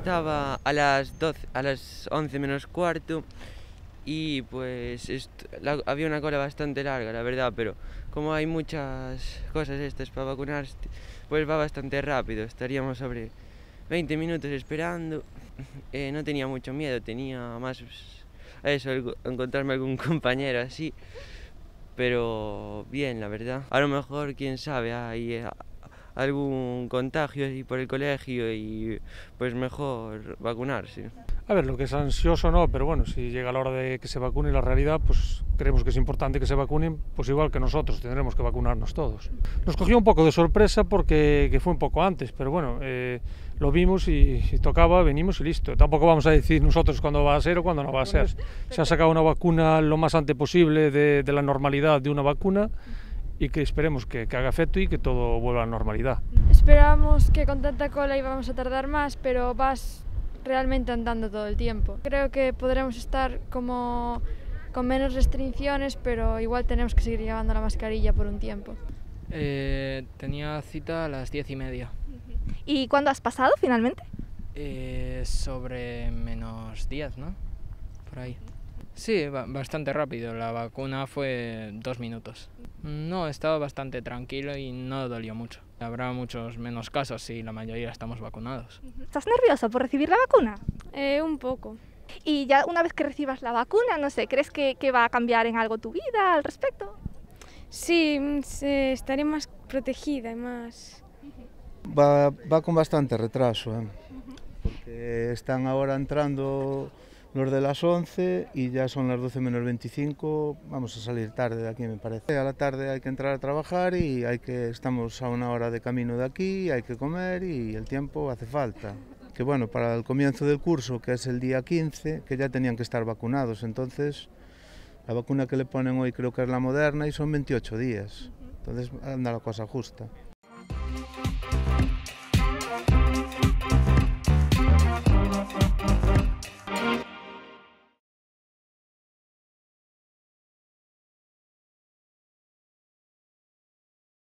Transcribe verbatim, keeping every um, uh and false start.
estaba a las doce, a las once menos cuarto y pues la, había una cola bastante larga, la verdad, pero como hay muchas cosas estas para vacunarse, pues va bastante rápido. Estaríamos sobre veinte minutos esperando. Eh, no tenía mucho miedo, tenía más eso, encontrarme algún compañero así, pero bien, la verdad. A lo mejor, quién sabe, hay algún contagio así por el colegio y pues mejor vacunarse. A ver, lo que es ansioso no, pero bueno, si llega la hora de que se vacune la realidad, pues creemos que es importante que se vacunen, pues igual que nosotros tendremos que vacunarnos todos. Nos cogió un poco de sorpresa porque que fue un poco antes, pero bueno, eh, lo vimos y, y tocaba, venimos y listo. Tampoco vamos a decir nosotros cuándo va a ser o cuándo no va a ser. Se ha sacado una vacuna lo más antes posible de, de la normalidad de una vacuna y que esperemos que, que haga efecto y que todo vuelva a la normalidad. Esperábamos que con tanta cola íbamos a tardar más, pero vas realmente andando todo el tiempo. Creo que podremos estar como con menos restricciones, pero igual tenemos que seguir llevando la mascarilla por un tiempo. Eh, tenía cita a las diez y media. ¿Y cuándo has pasado finalmente? Eh, sobre menos diez, ¿no? Por ahí. Sí, bastante rápido. La vacuna fue dos minutos. No, estaba bastante tranquilo y no dolió mucho. Habrá muchos menos casos si la mayoría estamos vacunados. ¿Estás nervioso por recibir la vacuna? Eh, un poco. Y ya una vez que recibas la vacuna, no sé, ¿crees que, que va a cambiar en algo tu vida al respecto? Sí, estaré más protegida y más... Va, va con bastante retraso, ¿eh? Porque están ahora entrando los de las once y ya son las doce menos veinticinco, vamos a salir tarde de aquí me parece. A la tarde hay que entrar a trabajar y hay que, estamos a una hora de camino de aquí, hay que comer y el tiempo hace falta. Que bueno, para el comienzo del curso, que es el día quince, que ya tenían que estar vacunados, entonces la vacuna que le ponen hoy creo que es la Moderna y son veintiocho días, entonces anda la cosa justa.